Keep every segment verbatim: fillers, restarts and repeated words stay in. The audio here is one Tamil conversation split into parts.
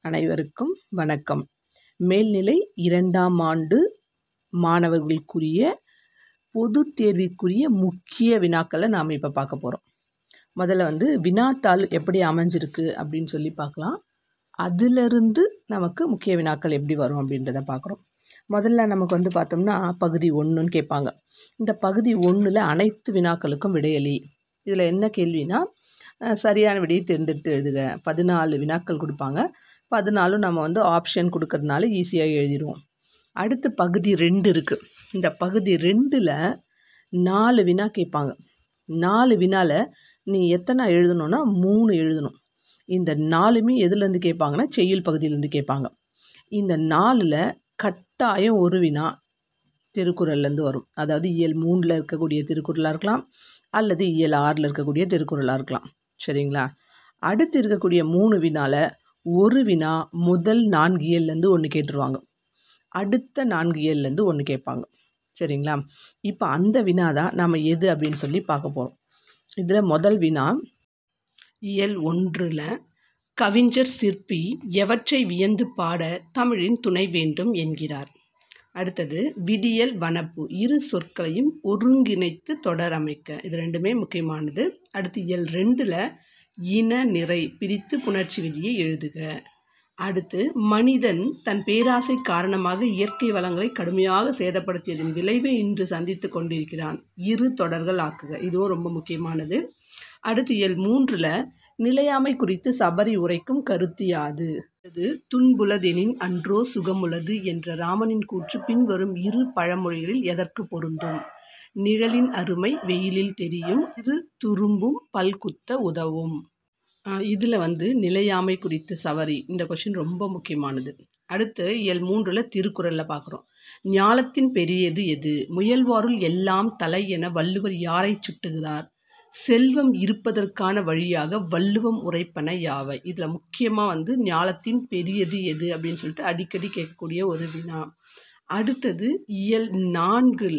அனைவருக்கும் வணக்கம். மேல்நிலை இரண்டாம் ஆண்டு மாணவர்களுக்குரிய பொதுத் தேர்விற்குரிய முக்கிய வினாக்களை நாம் இப்போ பார்க்க போகிறோம். முதல்ல வந்து வினாத்தாள் எப்படி அமைஞ்சிருக்கு அப்படின்னு சொல்லி பார்க்கலாம். அதிலிருந்து நமக்கு முக்கிய வினாக்கள் எப்படி வரும் அப்படின்றத பார்க்குறோம். முதல்ல நமக்கு வந்து பார்த்தோம்னா பகுதி ஒன்றுன்னு கேட்பாங்க. இந்த பகுதி ஒன்றில் அனைத்து வினாக்களுக்கும் விடையளி. இதில் என்ன கேள்வினா, சரியான விடையை தேர்ந்தெடுத்து எழுதுக. பதினாலு வினாக்கள் கொடுப்பாங்க. பதினாலும் நம்ம வந்து ஆப்ஷன் கொடுக்கறதுனால ஈஸியாக எழுதிடுவோம். அடுத்து பகுதி ரெண்டு இருக்குது. இந்த பகுதி ரெண்டில் நாலு வினா கேட்பாங்க. நாலு வினாவில் நீ எத்தனை எழுதணுன்னா மூணு எழுதணும். இந்த நாலுமே எதுலேருந்து கேட்பாங்கன்னா செய்யுள் பகுதியிலேருந்து கேட்பாங்க. இந்த நாலில் கட்டாயம் ஒரு வினா திருக்குறள்லேருந்து வரும். அதாவது இயல் மூணில் இருக்கக்கூடிய திருக்குறளாக இருக்கலாம், அல்லது இயல் ஆறில் இருக்கக்கூடிய திருக்குறளாக இருக்கலாம். சரிங்களா? அடுத்து இருக்கக்கூடிய மூணு வினாவில் ஒரு வினா முதல் நான்கு இயல்லேருந்து ஒன்று கேட்டுருவாங்க. அடுத்த நான்கு இயல்லேருந்து ஒன்று கேட்பாங்க. சரிங்களா? இப்போ அந்த வினா தான் நம்ம எது அப்படின்னு சொல்லி பார்க்க போகிறோம். இதில் முதல் வினா, இயல் ஒன்றில் கவிஞர் சிற்பி எவற்றை வியந்து பாட தமிழின் துணை வேண்டும் என்கிறார். அடுத்தது விடியல் வனப்பு இரு சொற்களையும் ஒருங்கிணைத்து தொடர் அமைக்க. இது ரெண்டுமே முக்கியமானது. அடுத்து இயல் ரெண்டில் இன நிறை பிரித்து புணர்ச்சி விதியை எழுதுக. அடுத்து மனிதன் தன் பேராசை காரணமாக இயற்கை வளங்களை கடுமையாக சேதப்படுத்தியதன் விளைவை இன்று சந்தித்து கொண்டிருக்கிறான். இரு தொடர்கள் ஆக்குக. இதுவும் ரொம்ப முக்கியமானது. அடுத்து இயல் மூன்றில் நிலையாமை குறித்து சபரி உரைக்கும் கருத்து யாது. அது துன்புலதெனின் அன்றோ சுகமுலது என்ற ராமனின் கூற்று பின்வரும் இரு பழமொழிகளில் எதற்கு பொருந்தும்? நிழலின் அருமை வெயிலில் தெரியும், இரு துரும்பும் பல்குத்த உதவும். இதில் வந்து நிலையாமை குறித்து சபரி, இந்த கொஷின் ரொம்ப முக்கியமானது. அடுத்து இயல் மூன்றில் திருக்குறளில் பார்க்குறோம். ஞாலத்தின் பெரியது எது? முயல்வாருள் எல்லாம் தலை என வள்ளுவர் யாரை சுட்டுகிறார்? செல்வம் இருப்பதற்கான வழியாக வள்ளுவம் உரைப்பன யாவை. இதில் முக்கியமாக வந்து ஞாலத்தின் பெரியது எது அப்படின்னு சொல்லிட்டு அடிக்கடி கேட்கக்கூடிய ஒரு வினா. அடுத்தது இயல் நான்கில்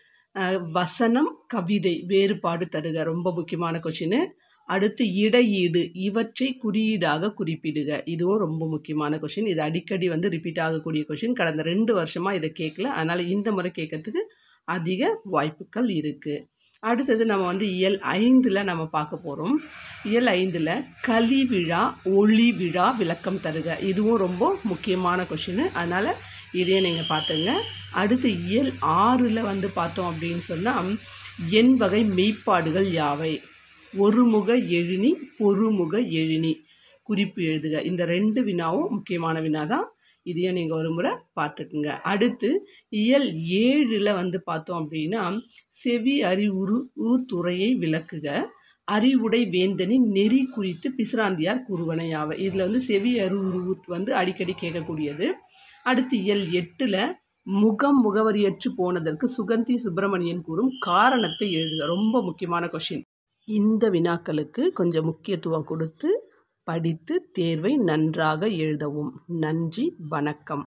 வசனம் கவிதை வேறுபாடு தருக. ரொம்ப முக்கியமான கொஷின். அடுத்து இடையீடு இவற்றை குறியீடாக குறிப்பிடுக. இதுவும் ரொம்ப முக்கியமான கொஷின். இது அடிக்கடி வந்து ரிப்பீட் ஆகக்கூடிய கொஷின். கடந்த ரெண்டு வருஷமாக இதை கேட்கல, அதனால் இந்த முறை கேட்கறதுக்கு அதிக வாய்ப்புகள் இருக்குது. அடுத்தது நம்ம வந்து இயல் ஐந்தில் நம்ம பார்க்க போகிறோம். இயல் ஐந்தில் கலி விழா ஒளி விழா விளக்கம் தருக. இதுவும் ரொம்ப முக்கியமான கொஷின், அதனால் இதையே நீங்கள் பார்த்துங்க. அடுத்து இயல் ஆறில் வந்து பார்த்தோம் அப்படின்னு சொன்னால் எண் வகை மெய்ப்பாடுகள் யாவை? ஒருமுக எழினி பொறுமுக எழினி குறிப்பு எழுதுக. இந்த ரெண்டு வினாவும் முக்கியமான வினா தான். இதையும் நீங்கள் ஒரு முறை பார்த்துக்குங்க. அடுத்து இயல் ஏழில் வந்து பார்த்தோம் அப்படின்னா செவி அறிவுறு துறையை விளக்குக. அறிவுடை வேந்தனின் நெறி குறித்து பிசிராந்தியார் கூறுவன யாவை. இதில் வந்து செவி அறிவுறு வந்து அடிக்கடி கேட்கக்கூடியது. அடுத்து இயல் எட்டில் முகம் முகவரியற்று போனதற்கு சுகந்தி சுப்பிரமணியன் கூறும் காரணத்தை எழுதுக. ரொம்ப முக்கியமான கொஷின். இந்த வினாக்களுக்கு கொஞ்சம் முக்கியத்துவம் கொடுத்து படித்து தேர்வை நன்றாக எழுதவும். நன்றி, வணக்கம்.